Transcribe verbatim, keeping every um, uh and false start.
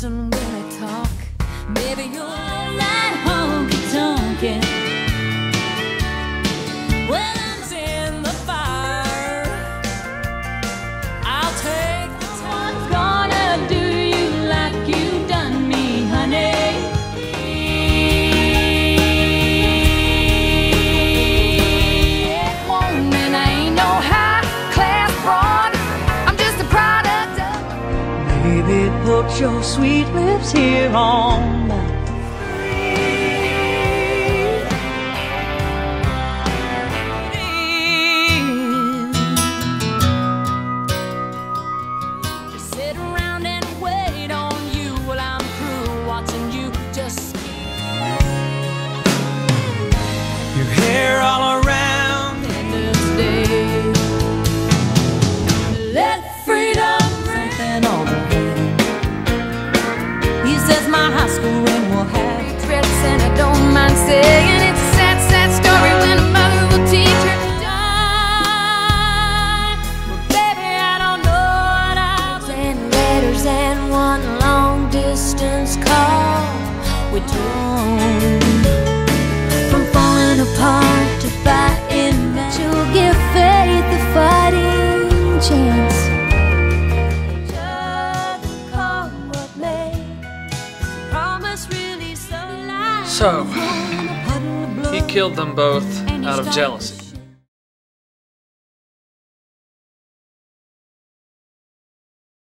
listen when I talk. Maybe you'll love that honky tonkin'. When I'm in the fire, I'll take the time. What's gonna do you like you done me, honey? Baby, put your sweet lips here on my just sit around and wait on you while I'm through watching you just your hair all around the end of the day. Let freedom something on the high school ring will have threats, and I don't mind saying it's a sad, sad story when a mother will teach her to die. But baby, I don't know what I'll do. And letters and one long distance call. We don't from falling apart to fighting back. You'll give faith a fighting chance. So, he killed them both out of jealousy.